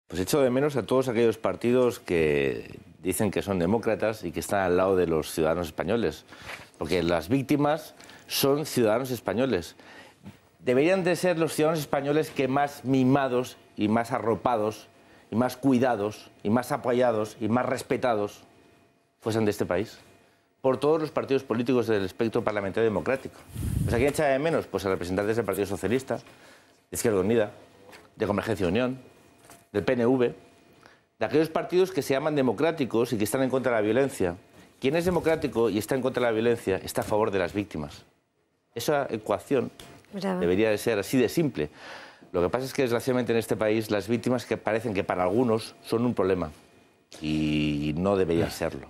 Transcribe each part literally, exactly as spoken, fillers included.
Pues echo de menos a todos aquellos partidos que dicen que son demócratas y que están al lado de los ciudadanos españoles. Porque las víctimas son ciudadanos españoles. Deberían de ser los ciudadanos españoles que más mimados y más arropados y más cuidados y más apoyados y más respetados fuesen de este país. Por todos los partidos políticos del espectro parlamentario democrático. Pues aquí echa de menos pues, a representantes del Partido Socialista, de Izquierda Unida, de Convergencia y Unión, del P N V, de aquellos partidos que se llaman democráticos y que están en contra de la violencia. Quien es democrático y está en contra de la violencia está a favor de las víctimas. Esa ecuación Bravo. debería de ser así de simple. Lo que pasa es que, desgraciadamente, en este país las víctimas que parecen que para algunos son un problema y no deberían serlo.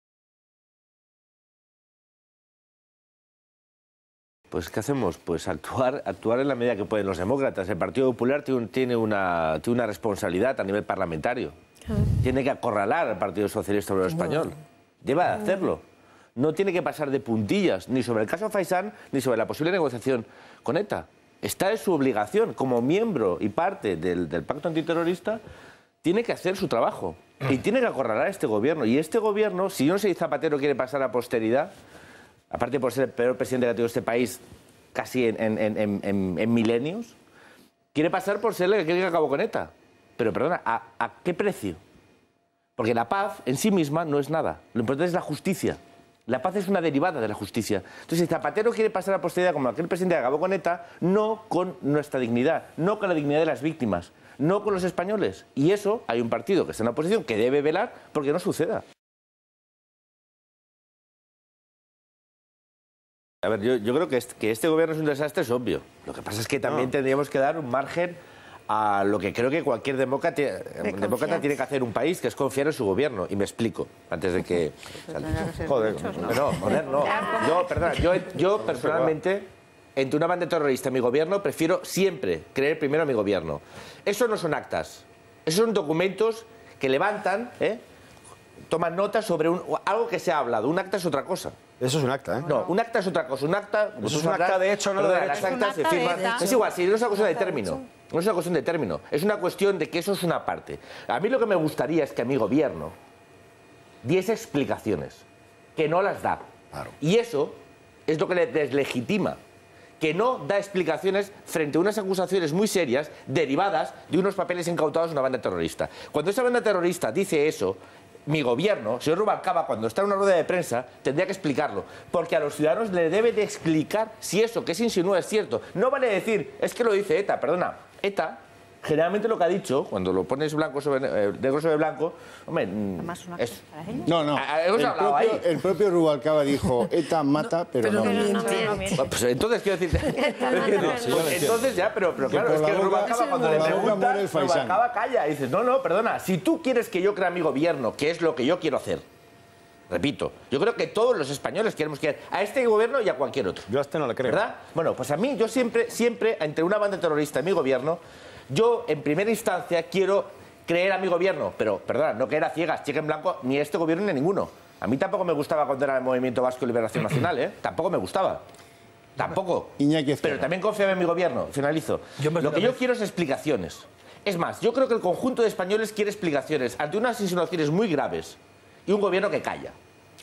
Pues, ¿qué hacemos? Pues actuar, actuar en la medida que pueden los demócratas. El Partido Popular tiene una, tiene una responsabilidad a nivel parlamentario. Tiene que acorralar al Partido Socialista Obrero Español. No. Debe de hacerlo. No tiene que pasar de puntillas ni sobre el caso Faisán ni sobre la posible negociación con ETA. Está en su obligación, como miembro y parte del, del pacto antiterrorista, tiene que hacer su trabajo. Y tiene que acorralar a este gobierno. Y este gobierno, si yo no sé si Zapatero quiere pasar a posteridad, aparte por ser el peor presidente que ha tenido este país casi en, en, en, en, en milenios, quiere pasar por ser el que acabó con ETA. Pero, perdona, ¿a, ¿a qué precio? Porque la paz en sí misma no es nada. Lo importante es la justicia. La paz es una derivada de la justicia. Entonces, si Zapatero quiere pasar a posteridad como aquel presidente que acabó con ETA, no con nuestra dignidad, no con la dignidad de las víctimas, no con los españoles. Y eso, hay un partido que está en la oposición que debe velar porque no suceda. A ver, yo, yo creo que este, que este gobierno es un desastre, es obvio. Lo que pasa es que también no. tendríamos que dar un margen a lo que creo que cualquier demócrata, demócrata tiene que hacer un país, que es confiar en su gobierno. Y me explico, antes de que... O sea, joder, no, no, joder, no. Yo, perdona, yo, yo personalmente, entre una banda terrorista y mi gobierno, prefiero siempre creer primero en mi gobierno. Eso no son actas. Esos son documentos que levantan, ¿eh? toman notas sobre un, algo que se ha hablado. Un acta es otra cosa. Eso es un acta, ¿eh? No, un acta es otra cosa. Un acta... Eso es un acta de hecho, no de derecho. Las actas se firman... Es igual, si no es una cuestión de término. No es una cuestión de término. Es una cuestión de que eso es una parte. A mí lo que me gustaría es que a mi gobierno diese explicaciones, que no las da. Claro. Y eso es lo que le deslegitima. Que no da explicaciones frente a unas acusaciones muy serias derivadas de unos papeles incautados de una banda terrorista. Cuando esa banda terrorista dice eso, mi gobierno, señor Rubalcaba, cuando está en una rueda de prensa, tendría que explicarlo. Porque a los ciudadanos le debe de explicar si eso que se insinúa es cierto. No vale decir, es que lo dice ETA, perdona. ETA, generalmente lo que ha dicho, cuando lo pones blanco sobre, eh, negro sobre blanco, hombre, es... No, no, el propio, el propio Rubalcaba dijo, ETA mata, no, pero, pero no miente. No, no, no, pues entonces, quiero decirte... no, sí, entonces ya, pero, pero claro, es que Rubalcaba cuando le pregunta, Rubalcaba calla y dices, no, no, perdona, si tú quieres que yo crea mi gobierno, que es lo que yo quiero hacer, repito, yo creo que todos los españoles queremos que a este gobierno y a cualquier otro. Yo a este no le creo. ¿Verdad? Bueno, pues a mí, yo siempre, siempre, entre una banda terrorista y mi gobierno, yo, en primera instancia, quiero creer a mi gobierno, pero, perdona, no creer a ciegas, cheque en blanco, ni a este gobierno ni a ninguno. A mí tampoco me gustaba condenar al Movimiento Vasco de Liberación Nacional, ¿eh? Tampoco me gustaba. Tampoco. Iñaki pero también confiaba en mi gobierno. Finalizo. Lo que yo quiero es explicaciones. Es más, yo creo que el conjunto de españoles quiere explicaciones ante unas insinuaciones muy graves y un gobierno que calla.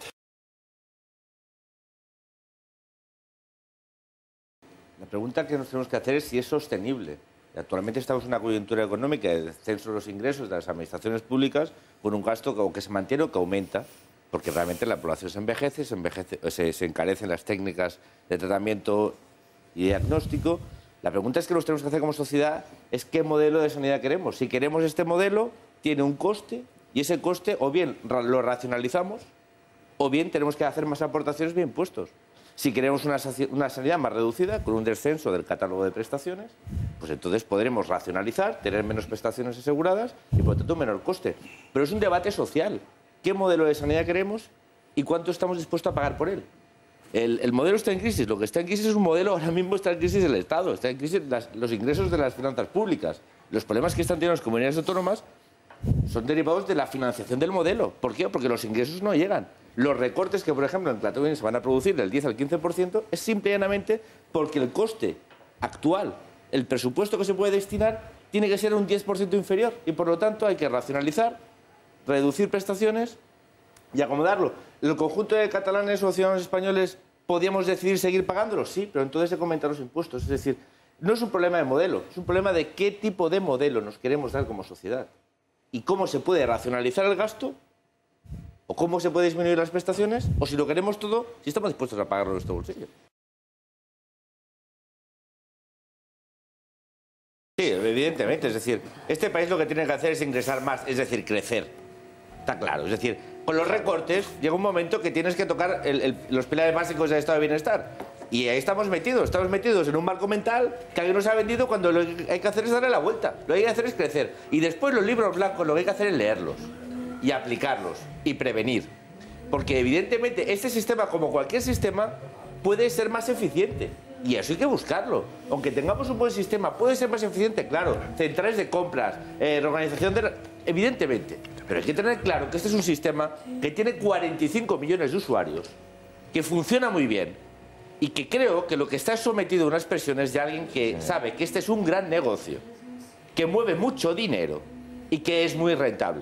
La pregunta que nos tenemos que hacer es si es sostenible. Actualmente estamos en una coyuntura económica de descenso de los ingresos de las administraciones públicas con un gasto que, que se mantiene o que aumenta, porque realmente la población se envejece, se, envejece se, se encarecen las técnicas de tratamiento y diagnóstico. La pregunta es que nos tenemos que hacer como sociedad es qué modelo de sanidad queremos. Si queremos este modelo, tiene un coste y ese coste o bien lo racionalizamos o bien tenemos que hacer más aportaciones vía impuestos. Si queremos una, una sanidad más reducida, con un descenso del catálogo de prestaciones, pues entonces podremos racionalizar, tener menos prestaciones aseguradas y por lo tanto un menor coste. Pero es un debate social. ¿Qué modelo de sanidad queremos y cuánto estamos dispuestos a pagar por él? El, el modelo está en crisis. Lo que está en crisis es un modelo, ahora mismo está en crisis el Estado, está en crisis las, los ingresos de las finanzas públicas. Los problemas que están teniendo las comunidades autónomas son derivados de la financiación del modelo. ¿Por qué? Porque los ingresos no llegan. Los recortes que, por ejemplo, en Cataluña se van a producir del diez al quince por ciento es simple y llanamente porque el coste actual, el presupuesto que se puede destinar, tiene que ser un diez por ciento inferior y, por lo tanto, hay que racionalizar, reducir prestaciones y acomodarlo. ¿El conjunto de catalanes o ciudadanos españoles podíamos decidir seguir pagándolos? Sí, pero entonces se comentan los impuestos. Es decir, no es un problema de modelo, es un problema de qué tipo de modelo nos queremos dar como sociedad y cómo se puede racionalizar el gasto o cómo se puede disminuir las prestaciones o, si lo queremos todo, si estamos dispuestos a pagarlo en nuestro bolsillo. Sí, evidentemente. Es decir, este país lo que tiene que hacer es ingresar más, es decir, crecer. Está claro. Es decir, con los recortes llega un momento que tienes que tocar el, el, los pilares básicos del estado de bienestar. Y ahí estamos metidos. Estamos metidos en un marco mental que alguien nos ha vendido cuando lo que hay que hacer es darle la vuelta. Lo que hay que hacer es crecer. Y después los libros blancos lo que hay que hacer es leerlos y aplicarlos y prevenir. Porque evidentemente este sistema, como cualquier sistema, puede ser más eficiente. Y eso hay que buscarlo. Aunque tengamos un buen sistema, puede ser más eficiente, claro. Centrales de compras, eh, reorganización de... Evidentemente. Pero hay que tener claro que este es un sistema que tiene cuarenta y cinco millones de usuarios, que funciona muy bien y que creo que lo que está sometido a unas presiones de alguien que sabe que este es un gran negocio, que mueve mucho dinero y que es muy rentable.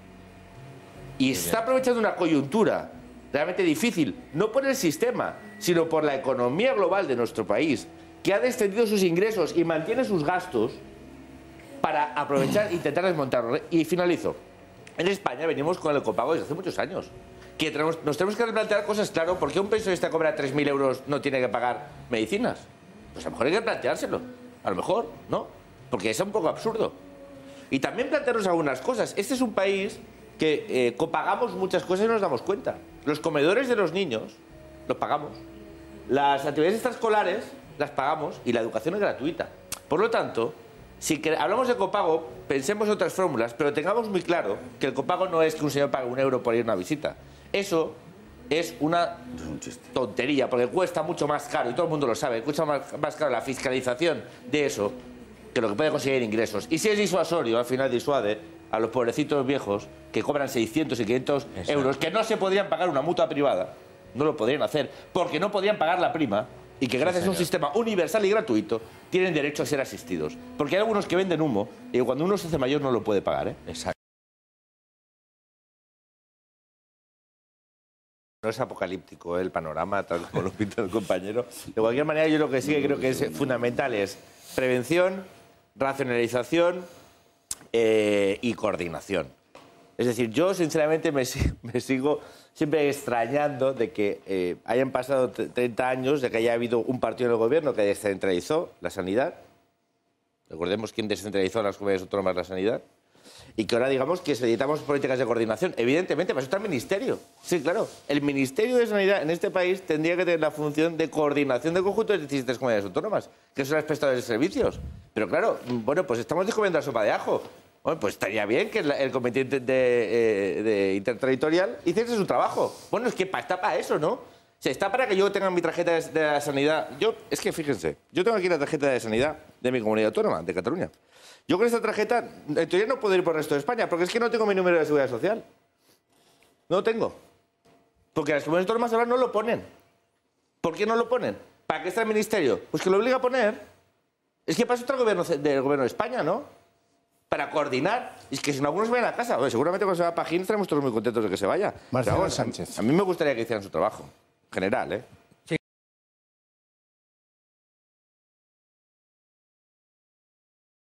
Y está aprovechando una coyuntura realmente difícil, no por el sistema, sino por la economía global de nuestro país, que ha descendido sus ingresos y mantiene sus gastos para aprovechar e intentar desmontarlo. Y finalizo. En España venimos con el copago desde hace muchos años. Que tenemos, nos tenemos que replantear cosas, claro, ¿por qué un pensionista cobra tres mil euros no tiene que pagar medicinas? Pues a lo mejor hay que planteárselo. A lo mejor, ¿no? Porque es un poco absurdo. Y también plantearnos algunas cosas. Este es un país que eh, copagamos muchas cosas y no nos damos cuenta. Los comedores de los niños los pagamos. Las actividades extraescolares las pagamos y la educación es gratuita. Por lo tanto, si que hablamos de copago, pensemos en otras fórmulas, pero tengamos muy claro que el copago no es que un señor pague un euro por ir a una visita. Eso es una tontería, porque cuesta mucho más caro, y todo el mundo lo sabe, cuesta más, más caro la fiscalización de eso que lo que puede conseguir ingresos. Y si es disuasorio, al final disuade a los pobrecitos viejos que cobran seiscientos y quinientos Exacto. euros, que no se podrían pagar una mutua privada, no lo podrían hacer, porque no podrían pagar la prima, y que gracias sí, a un sistema universal y gratuito tienen derecho a ser asistidos. Porque hay algunos que venden humo y cuando uno se hace mayor no lo puede pagar, ¿eh? Exacto. No es apocalíptico, ¿eh? El panorama, tal como lo pinta el compañero. De cualquier manera, yo lo que sí que creo que es fundamental es prevención, racionalización eh, y coordinación. Es decir, yo sinceramente me, me sigo siempre extrañando de que eh, hayan pasado treinta años de que haya habido un partido en el gobierno que descentralizó la sanidad. Recordemos quién descentralizó en las comunidades autónomas la sanidad. Y que ahora digamos que necesitamos políticas de coordinación. Evidentemente, para eso está el Ministerio. Sí, claro. El Ministerio de Sanidad en este país tendría que tener la función de coordinación del conjunto de diecisiete comunidades autónomas, que son las prestadoras de servicios. Pero claro, bueno, pues estamos descubriendo la sopa de ajo. Bueno, pues estaría bien que el Comité de, de, de Interterritorial hiciese su trabajo. Bueno, es que está para eso, ¿no? O sea, está para que yo tenga mi tarjeta de, de la sanidad. Yo, es que fíjense, yo tengo aquí la tarjeta de sanidad de mi comunidad autónoma, de Cataluña. Yo con esta tarjeta, en teoría no puedo ir por el resto de España, porque es que no tengo mi número de seguridad social. No lo tengo. Porque las comunidades autónomas ahora no lo ponen. ¿Por qué no lo ponen? ¿Para qué está el Ministerio? Pues que lo obliga a poner. Es que para eso está el gobierno del gobierno de España, ¿no? Para coordinar. Y es que si no, algunos vayan a casa. Bueno, seguramente cuando se va a Pajín estaremos todos muy contentos de que se vaya. Marcelo Sánchez. A mí me gustaría que hicieran su trabajo. En general, ¿eh?